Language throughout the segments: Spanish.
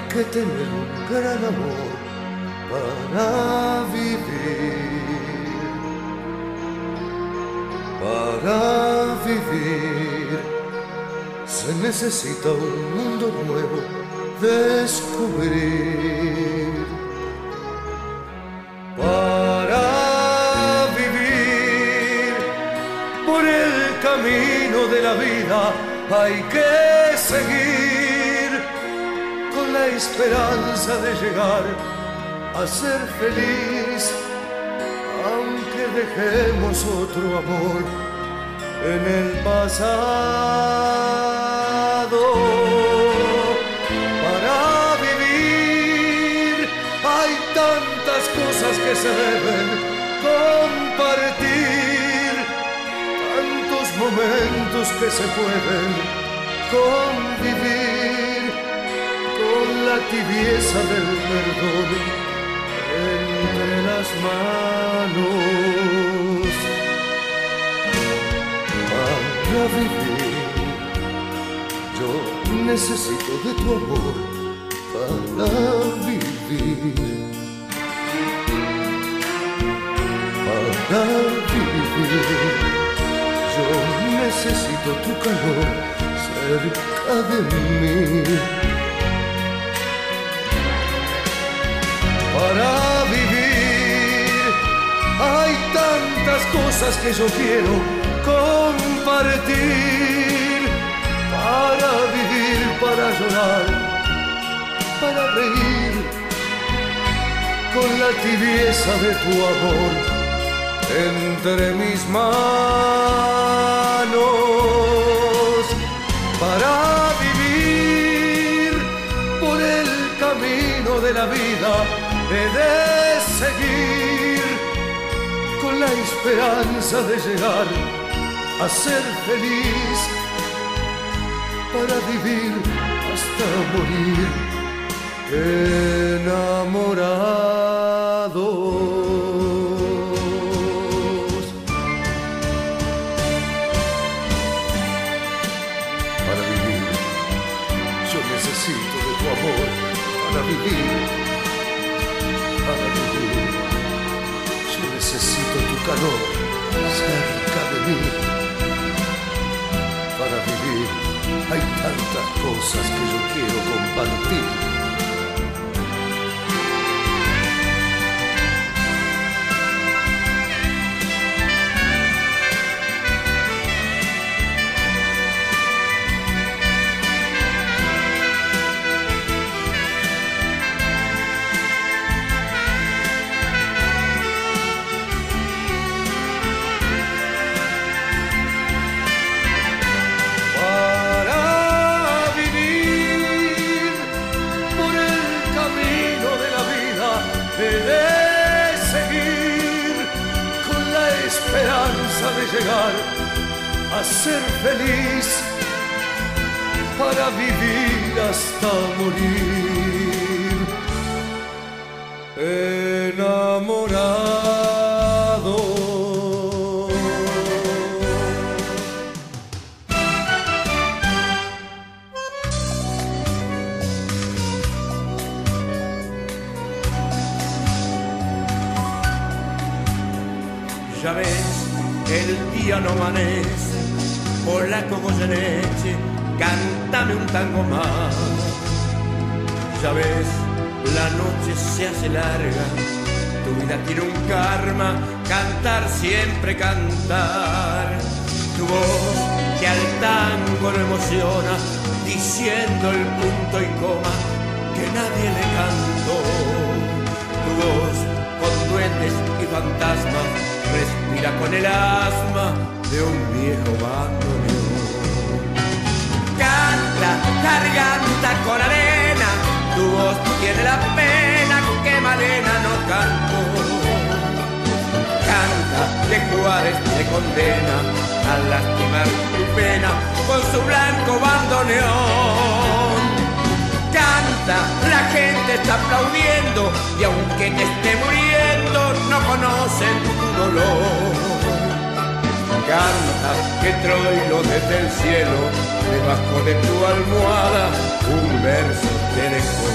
que tener un gran amor para vivir. Para vivir se necesita un mundo nuevo descubrir. Para vivir por el camino de la vida hay que seguir con la esperanza de llegar a ser feliz, aunque dejemos otro amor en el pasado. Para vivir hay tantas cosas que se deben compartir, tantos momentos que se pueden convivir con la tibieza del perdón entre las manos. Para vivir yo necesito de tu amor para vivir. Para vivir yo necesito tu calor cerca de mí. Para vivir hay tantas cosas que yo quiero compartir. Para vivir, para llorar, para reír con la tibieza de tu amor entre mis manos. Para vivir por el camino de la vida he de seguir con la esperanza de llegar a ser feliz, para vivir hasta morir enamorados. Para vivir yo necesito de tu amor para vivir. Para vivir yo necesito tu calor cerca de mí. Para vivir hay tantas cosas que yo quiero compartir. De llegar a ser feliz, para vivir hasta morir enamorado. Ya ves, el día no amanece, polaco Goyeneche, cántame un tango más. Ya ves, la noche se hace larga, tu vida tiene un karma, cantar siempre cantar. Tu voz que al tango lo emociona, diciendo el punto y coma que nadie le cantó. Tu voz con duendes y fantasmas respira con el asma de un viejo bandoneón. Canta, garganta con arena, tu voz tiene la pena que Malena no cantó. Canta, que Juárez te condena a lastimar tu pena con su blanco bandoneón. Canta, la gente está aplaudiendo y aunque te esté muriendo no conocen tu dolor. Canta, que Troilo desde el cielo, debajo de tu almohada, un verso te dejó.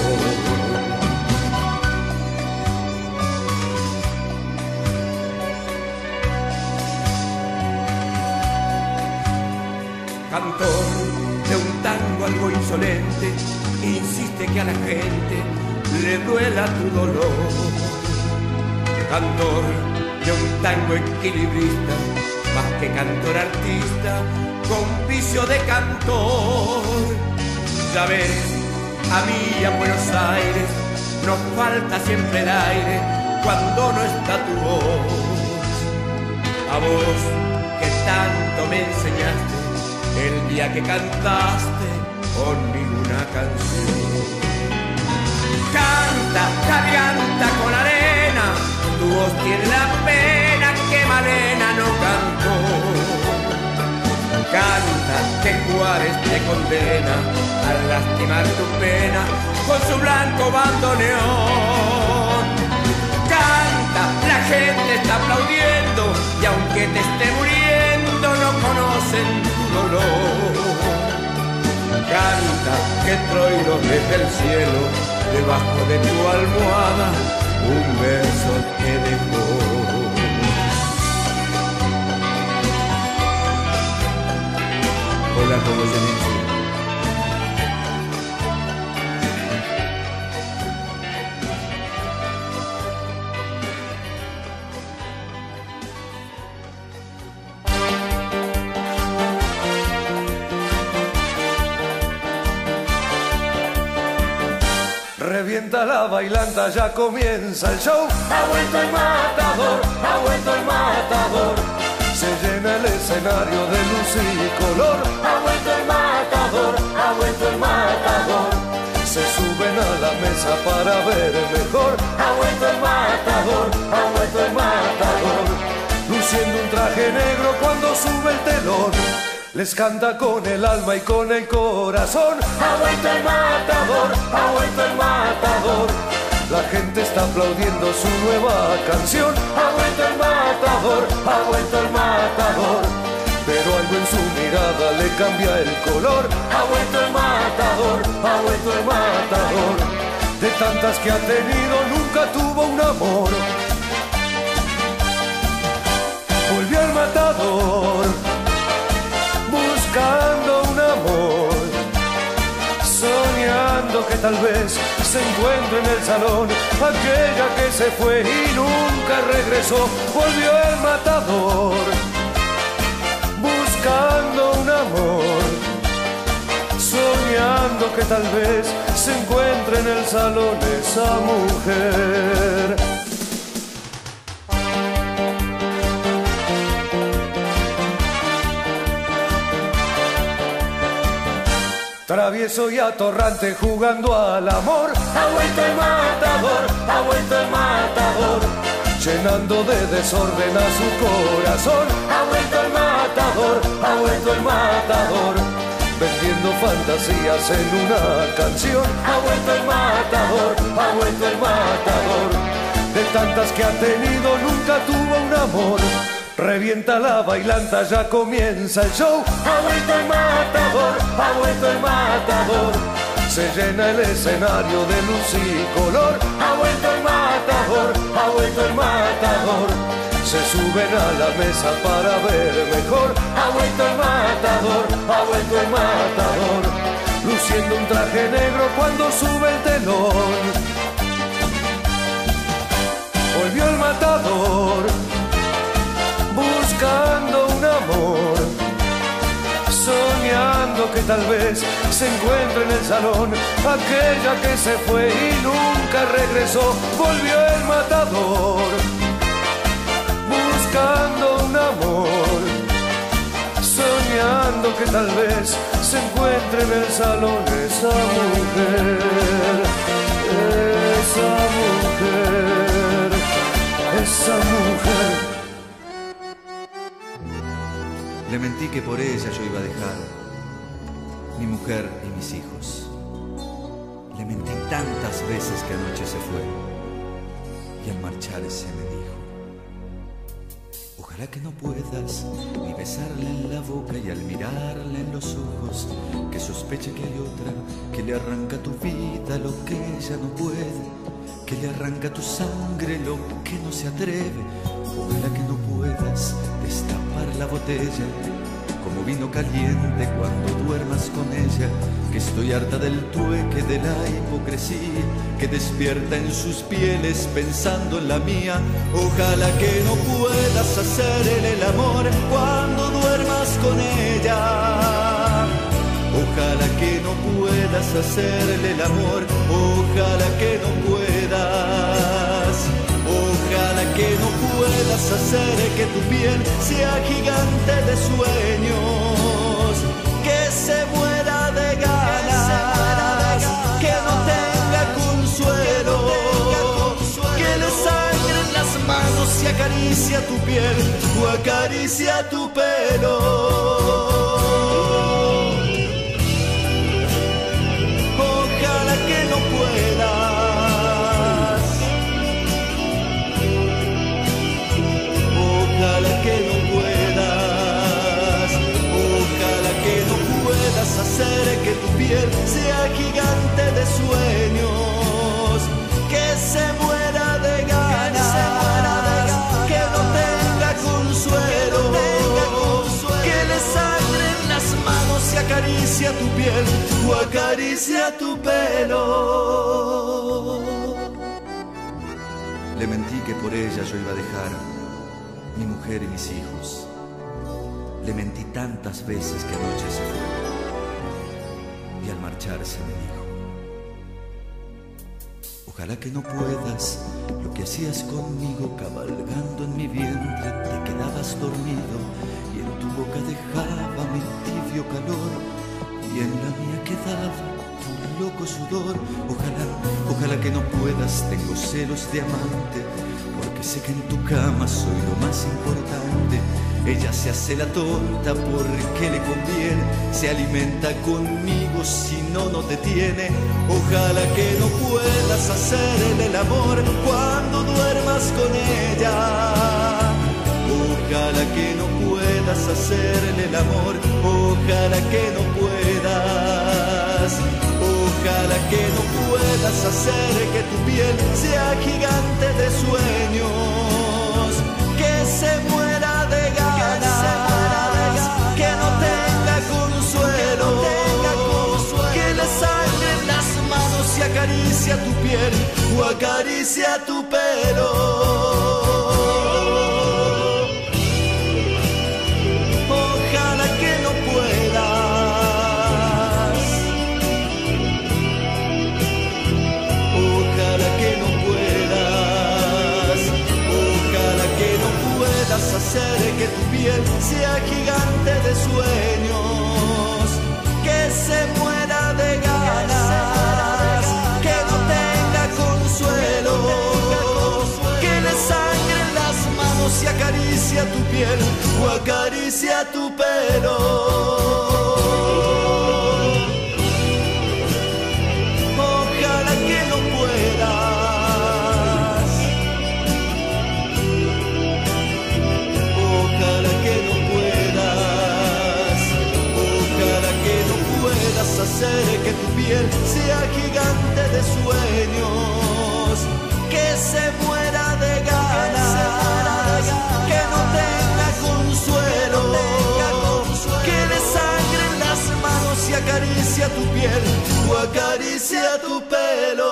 Cantor de un tango algo insolente, insiste que a la gente le duela tu dolor. Cantor de un tango equilibrista, más que cantor artista, con vicio de cantor. Ya ves, a mí y a Buenos Aires nos falta siempre el aire cuando no está tu voz. A vos que tanto me enseñaste el día que cantaste conmigo una canción. Canta, garganta con arena, tu voz tiene la pena que Malena no cantó. Canta que Juárez te condena al lastimar tu pena con su blanco bandoneón. Canta, la gente está aplaudiendo y aunque te esté muriendo no conocen tu dolor. Canta que Troilo desde el cielo, debajo de tu almohada, un verso te dejó. Hola, ¿cómo se dice? Revienta la bailanta, ya comienza el show. Ha vuelto el matador, ha vuelto el matador. Se llena el escenario de luz y color. Ha vuelto el matador, ha vuelto el matador. Se suben a la mesa para ver mejor. Ha vuelto el matador, ha vuelto el matador. Luciendo un traje negro cuando sube el telón. Les canta con el alma y con el corazón. Ha vuelto el matador, ha vuelto el matador. La gente está aplaudiendo su nueva canción. Ha vuelto el matador, ha vuelto el matador. Pero algo en su mirada le cambia el color. Ha vuelto el matador, ha vuelto el matador. De tantas que ha tenido nunca tuvo un amor. Volvió el matador buscando un amor, soñando que tal vez se encuentre en el salón aquella que se fue y nunca regresó. Volvió el matador buscando un amor, soñando que tal vez se encuentre en el salón esa mujer. Travieso y atorrante jugando al amor. Ha vuelto el matador, ha vuelto el matador. Llenando de desorden a su corazón. Ha vuelto el matador, ha vuelto el matador. Vendiendo fantasías en una canción. Ha vuelto el matador, ha vuelto el matador. De tantas que ha tenido nunca tuvo un amor. Revienta la bailanta, ya comienza el show. Ha vuelto el matador, ha vuelto el matador. Se llena el escenario de luz y color. Ha vuelto el matador, ha vuelto el matador. Se suben a la mesa para ver mejor. Ha vuelto el matador, ha vuelto el matador. Luciendo un traje negro cuando sube el telón. Volvió el matador buscando un amor, soñando que tal vez se encuentre en el salón aquella que se fue y nunca regresó. Volvió el matador buscando un amor, soñando que tal vez se encuentre en el salón esa mujer, esa mujer, esa mujer. Le mentí que por ella yo iba a dejar mi mujer y mis hijos. Le mentí tantas veces que anoche se fue y al marcharse me dijo: ojalá que no puedas ni besarle en la boca y al mirarle en los ojos, que sospeche que hay otra, que le arranca tu vida lo que ella no puede, que le arranca tu sangre lo que no se atreve. Ojalá que no puedas destapar la botella como vino caliente cuando duermas con ella, que estoy harta del trueque, de la hipocresía que despierta en sus pieles pensando en la mía. Ojalá que no puedas hacerle el amor cuando duermas con ella. Ojalá que no puedas hacerle el amor, ojalá que no puedas. Ojalá que no puedas hacer que tu piel sea gigante de sueños, que se muera de ganas, que no tenga consuelo, que le sangren las manos y acaricia tu piel o acaricia tu pelo. Ojalá que no puedas, ojalá que no puedas, ojalá que no puedas hacer que tu piel sea gigante de sueños, que se muera de ganas, que no tenga consuelo, que le sangren las manos y acaricia tu piel o acaricia tu pelo. Le mentí que por ella yo iba a dejar mi mujer y mis hijos. Le mentí tantas veces que anoche se fue y al marcharse me dijo: ojalá que no puedas lo que hacías conmigo, cabalgando en mi vientre te quedabas dormido y en tu boca dejaba mi tibio calor y en la mía quedaba tu loco sudor. Ojalá que no puedas, tengo celos de amante, porque sé que en tu cama soy lo más importante. Ella se hace la tonta porque le conviene, se alimenta conmigo, si no, no te tiene. Ojalá que no puedas hacerle el amor cuando duermas con ella. Ojalá que no puedas hacerle el amor, ojalá que no puedas. Ojalá que no puedas hacer que tu piel sea gigante de sueños, que se muera de ganas, que no tenga consuelo, que le sangren las manos y acaricia tu piel o acaricia tu pelo. Ojalá que no puedas, ojalá que no puedas, ojalá que no puedas hacer que tu piel sea gigante de sueños, que se muera de ganas, que no tenga consuelo, que le sangren las manos y acaricia tu piel o acaricia tu pelo. Ojalá que no puedas, ojalá que no puedas, ojalá que no puedas hacer que tu piel sea gigante de sueños, que se muera de ganas, que no tenga consuelo, que le sangren las manos y acaricia tu piel o acaricia tu pelo.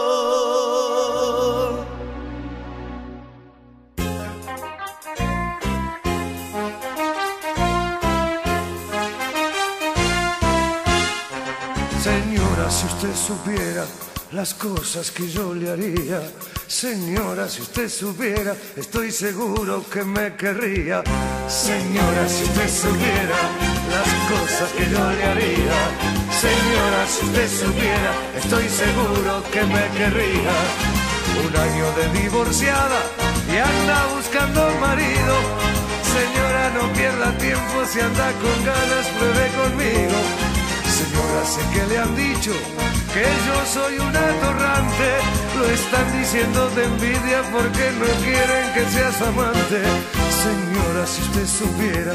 Señora, si usted supiera las cosas que yo le haría. Señora, si usted supiera, estoy seguro que me querría. Señora, si usted supiera las cosas que yo le haría. Señora, si usted supiera, estoy seguro que me querría. Un año de divorciada y anda buscando marido. Señora, no pierda tiempo, si anda con ganas, pruebe conmigo. Señora, sé que le han dicho que yo soy un atorrante. Lo están diciendo de envidia porque no quieren que seas amante. Señora, si usted supiera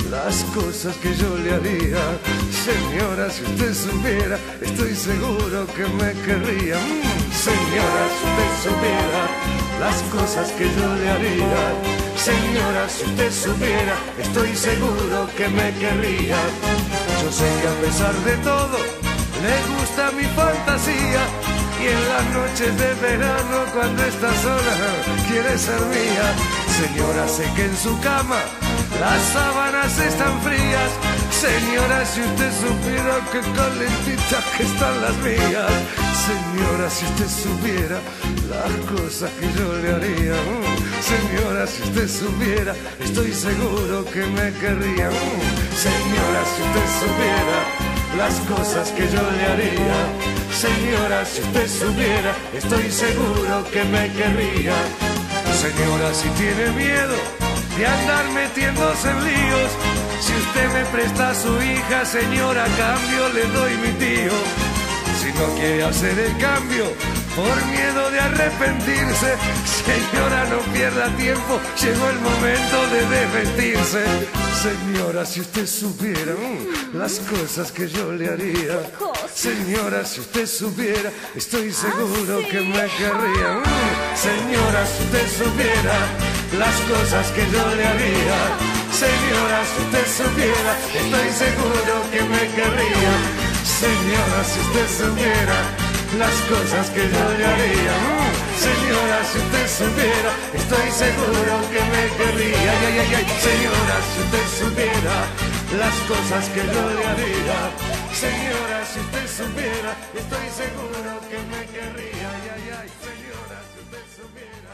las cosas que yo le haría. Señora, si usted supiera, estoy seguro que me querría. Señora, si usted supiera, las cosas que yo le haría. Señora, si usted supiera, estoy seguro que me querría. Yo sé que a pesar de todo, le gusta mi fantasía. Y en las noches de verano, cuando está sola, quiere ser mía. Señora, sé que en su cama las sábanas están frías. Señora, si usted supiera qué calentitas que están las mías. Señora, si usted supiera las cosas que yo le haría. Señora, si usted supiera, estoy seguro que me querría. Señora, si usted supiera las cosas que yo le haría. Señora, si usted supiera, estoy seguro que me querría. Señora, si tiene miedo de andar metiéndose en líos, si usted me presta a su hija, señora, a cambio le doy mi tío. Si no quiere hacer el cambio por miedo de arrepentirse, señora, no pierda tiempo, llegó el momento de desvestirse. Señora, si usted supiera las cosas que yo le haría. Señora, si usted supiera, estoy seguro que me querría. Señora, si usted supiera las cosas que yo le haría. Señora, si usted supiera, estoy seguro que me querría. Señora, si usted supiera las cosas que yo le haría. Señora, si usted supiera, estoy seguro que me querría. Ay, ay, ay. Señora, si usted supiera las cosas que yo le haría. Señora, si usted supiera, estoy seguro que me querría. Ay, ay, ay. Señora, si usted supiera.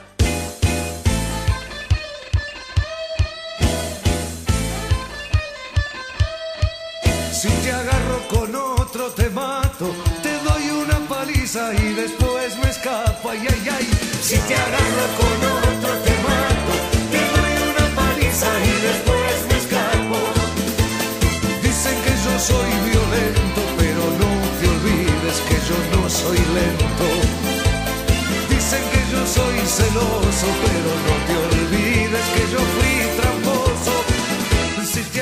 Si te agarro con otro te mato, te doy una paliza y después me escapo. Ay, ay, ay. Si te agarro con otro te mato, te doy una paliza y después me escapo. Dicen que yo soy violento, pero no te olvides que yo no soy lento. Dicen que yo soy celoso, pero no te olvides que yo fui tramposo. Si te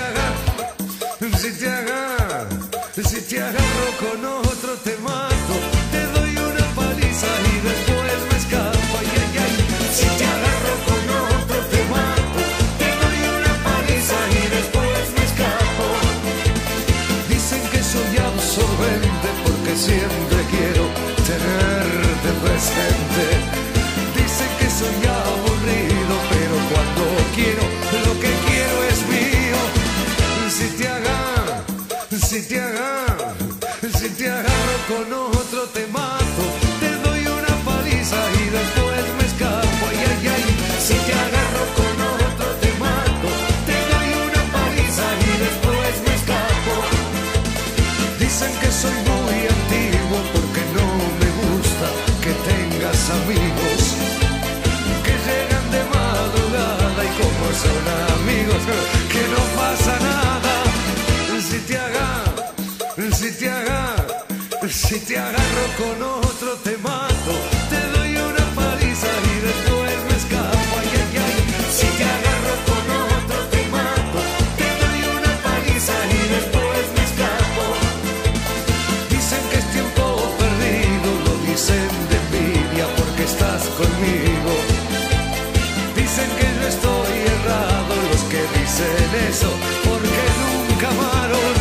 agarro con otro te mato, te doy una paliza y después me escapo. Ay, ay, ay. Si te agarro con otro te mato, te doy una paliza y después me escapo. Dicen que soy absorbente porque siempre quiero tenerte presente. Dicen que soy aburrido, pero cuando quiero, lo que quiero es mío. Si te agarro con otro te mato, te doy una paliza y después me escapo. Ay, ay, ay. Si te agarro con otro te mato, te doy una paliza y después me escapo. Dicen que soy muy antiguo porque no me gusta que tengas amigos que llegan de madrugada y como son amigos que no pasa nada. Si te agarro con otro te mato, te doy una paliza y después me escapo. Ay, ay, ay. Si te agarro con otro te mato, te doy una paliza y después me escapo. Dicen que es tiempo perdido, lo dicen de envidia porque estás conmigo. Dicen que yo estoy errado, los que dicen eso porque nunca amaron.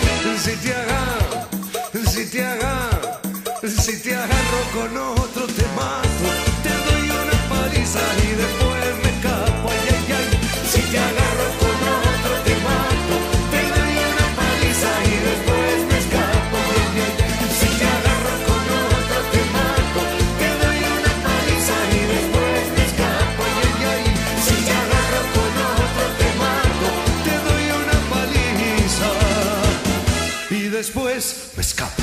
Si te agarro con otro te mato, te doy una paliza y después me escapo. Ay, ay, ay. Si te agarro con otro te mato, te doy una paliza y después me escapo. Ay, ay, ay. Si te agarro con otro te mato, te doy una paliza y después me escapo. Ay, ay, ay. Si te agarro con otro te mato, te doy una paliza y después me escapo.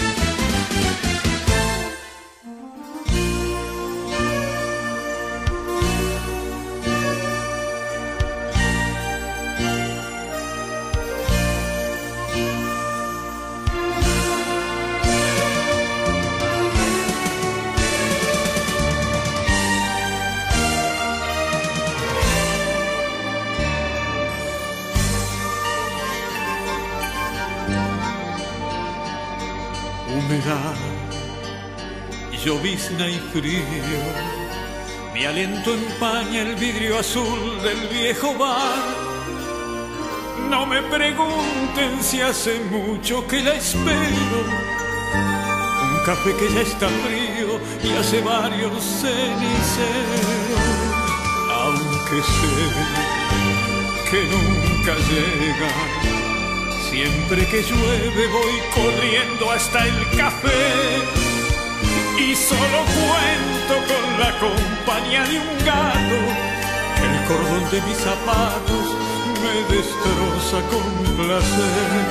humedad, llovizna y frío. Mi aliento empaña el vidrio azul del viejo bar. No me pregunten si hace mucho que la espero. Un café que ya está frío y hace varios ceniceros. Aunque sé que nunca llega, siempre que llueve voy corriendo hasta el café. Y solo cuento con la compañía de un gato. El cordón de mis zapatos me destroza con placer.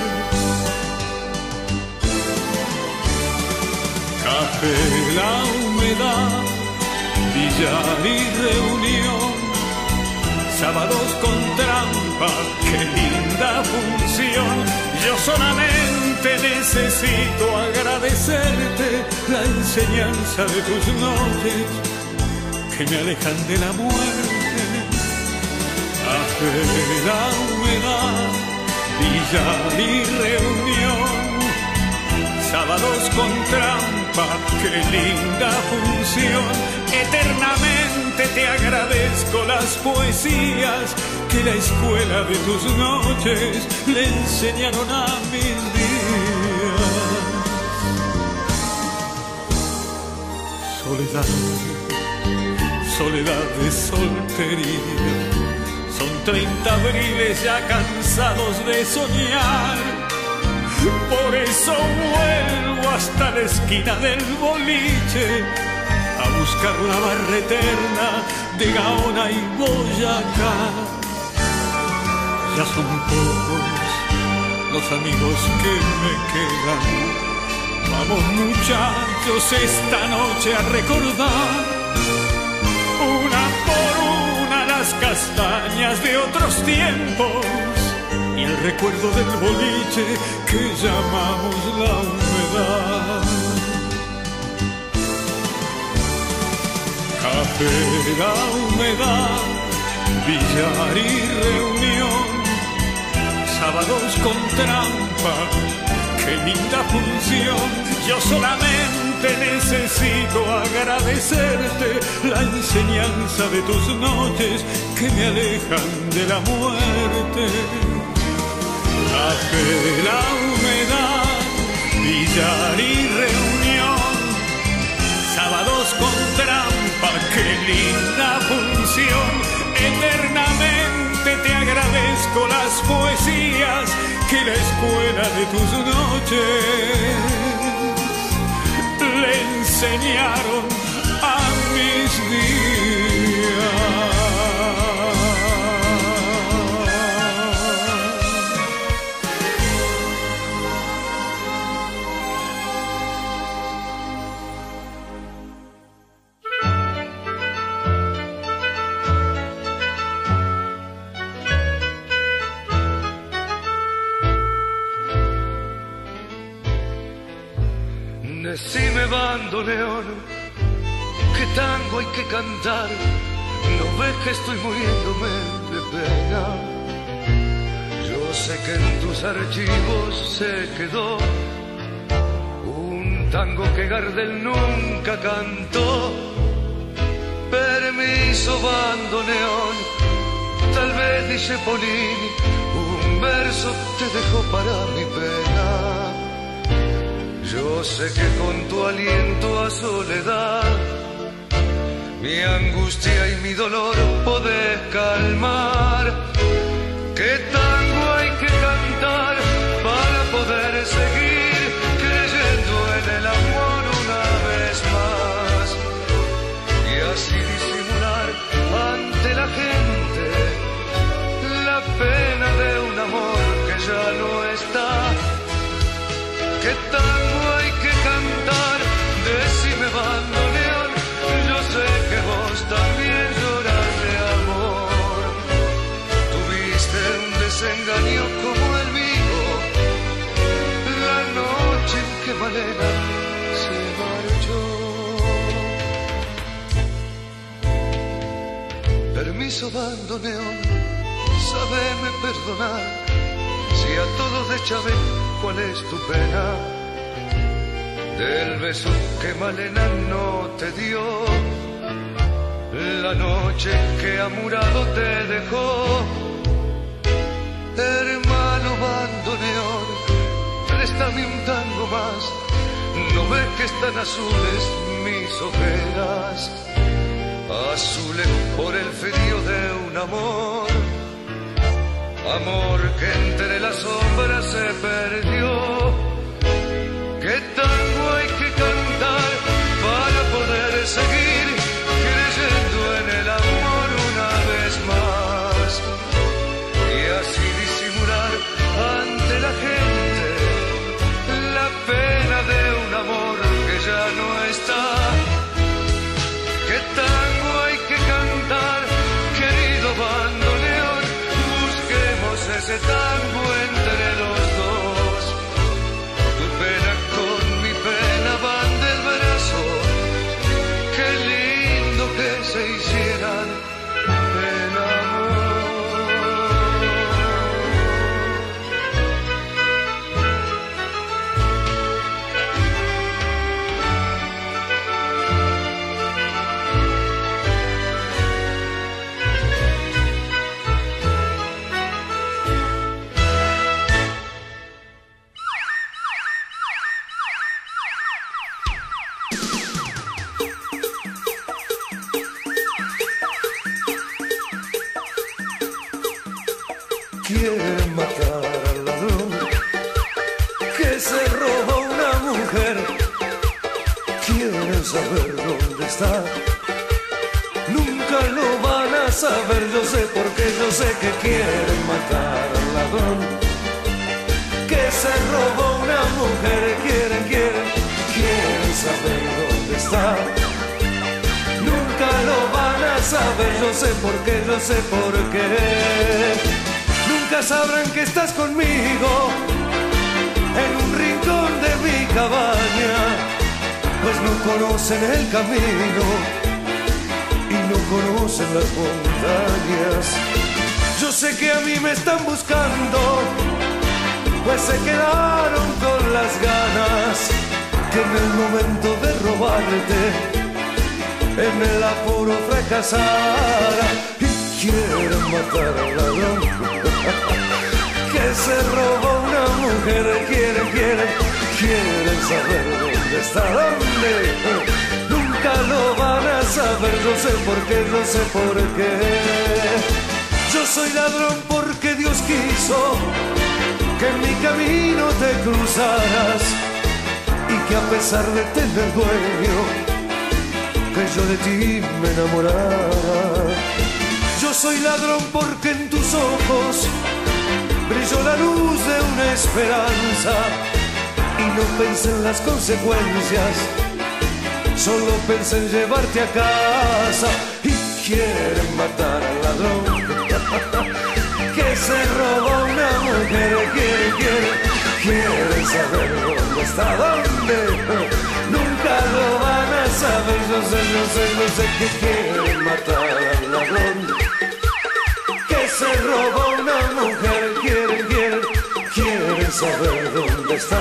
Café, la humedad, billar y reunión, sábados con trampa, qué linda función. Yo solamente necesito agradecerte la enseñanza de tus noches que me alejan de la muerte. Café, la humedad, billar y reunión, sábados con trampa, qué linda función. Eternamente te agradezco las poesías que la escuela de tus noches le enseñaron a mis días. Soledad, soledad de soltería, son 30 abriles ya cansados de soñar. Por eso vuelvo hasta la esquina del boliche a buscar la barra eterna de Gaona y Boyacá. Ya son pocos los amigos que me quedan. Vamos muchachos esta noche a recordar una por una las castañas de otros tiempos y el recuerdo del boliche que llamamos la humedad. Café, la humedad, billar y reunión, sábados con trampa, qué linda función. Yo solamente necesito agradecerte la enseñanza de tus noches que me alejan de la muerte. Café, la humedad, billar y reunión, sábados con trampa, qué linda función. Eternamente te agradezco las poesías que la escuela de tus noches le enseñaron a mis días. Decime, bandoneón, qué tango hay que cantar. No ves que estoy muriéndome de pena. Yo sé que en tus archivos se quedó un tango que Gardel nunca cantó. Permiso, bandoneón, tal vez dice Polini, un verso te dejó para mi pena. Yo sé que con tu aliento a soledad mi angustia y mi dolor podés calmar. ¿Qué tango hay que cantar para poder seguir creyendo en el amor una vez más? Y así disimular ante la gente la pena de un amor que ya no está. ¿Qué tango hay que cantar? Decime, bandoneón, yo sé que vos también lloras de amor. Tuviste un desengaño como el mío, la noche en que Malena se marchó. Permiso, bandoneón, sabeme perdonar, si a todos de Chávez, ¿cuál es tu pena? el beso que Malena no te dio, la noche que amurado te dejó. Hermano bandoneón, préstame un tango más, no ves que están azules mis ojeras, azules por el frío de un amor, amor que entre las sombras se perdió. ¿Qué tango hay que cantar para poder seguir creyendo en el amor una vez más? Y así disimular ante la gente la pena de un amor que ya no está. ¿Qué tango hay que cantar, querido bandoneón? Busquemos ese tango entre los dos. Tu pena con mi pena van del brazo. Qué lindo que se hicieran el amor. Quieren matar al ladrón que se robó una mujer. Quieren saber dónde está. Nunca lo van a saber, yo sé, porque yo sé que quieren matar al ladrón que se robó una mujer. Quieren saber dónde está. Nunca lo van a saber, yo sé por qué, yo sé por qué. Nunca sabrán que estás conmigo en un rincón de mi cabaña, pues no conocen el camino y no conocen las montañas. Yo sé que a mí me están buscando, pues se quedaron con las ganas que en el momento de robarte, en el apuro fracasara. Y quieren matar al ladrón que se robó una mujer. Quieren saber dónde está, dónde. Nunca lo van a saber, yo sé por qué, yo sé por qué. Yo soy ladrón porque Dios quiso que en mi camino te cruzaras y que a pesar de tener dueño, que yo de ti me enamorara. Yo soy ladrón porque en tus ojos brilló la luz de una esperanza y no pensé en las consecuencias, solo pensé en llevarte a casa. Y quieren matar al ladrón que se robó una mujer. Quieren saber dónde está, dónde. Nunca lo van a saber, yo sé que quieren matar al ladrón que se robó una mujer. Quieren saber dónde está.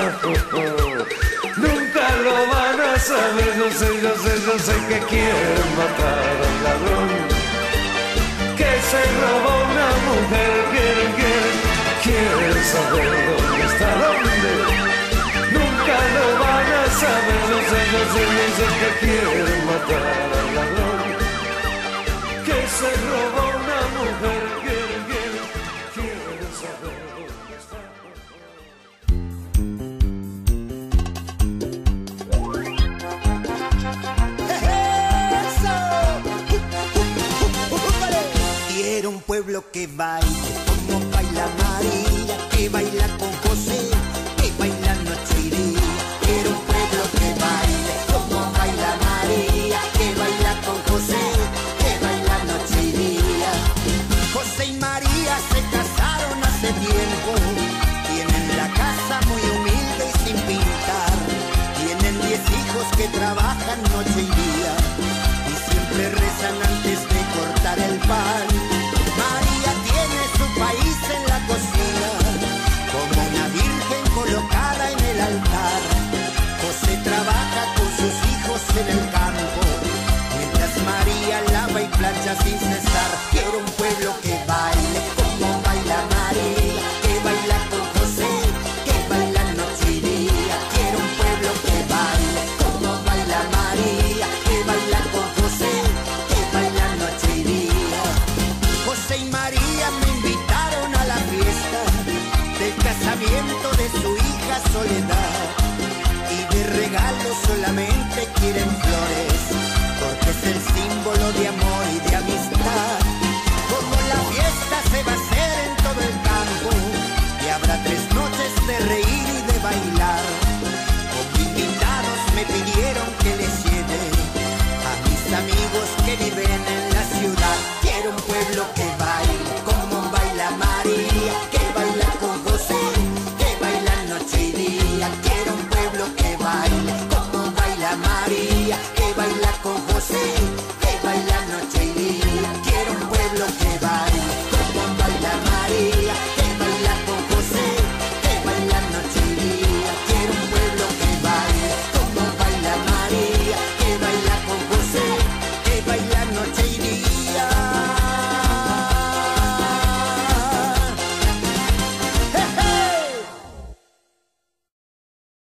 Nunca lo van a saber, yo sé que quieren matar al ladrón que se robó una mujer. Quieren saber dónde está, dónde. Nunca lo van a saber, yo sé que quieren matar al ladrón que se robó una mujer. Quieren saber dónde está. Quiero un pueblo que baile como baila María, que baila con José, que baila noche y día. Quiero un pueblo que baile como baila María, que baila con José, que baila noche y día. José y María se casaron hace tiempo, tienen la casa muy humilde y sin pintar, tienen 10 hijos que trabajan noche y día y siempre rezan antes de cortar el pan. María tiene su país en la cocina, como una virgen colocada en el altar. José trabaja soledad y de regalos solamente quieren flores, porque es el símbolo de amor y de amistad. Como la fiesta se va a hacer en todo el campo y habrá 3 noches de reír y de bailar, como invitados me pidieron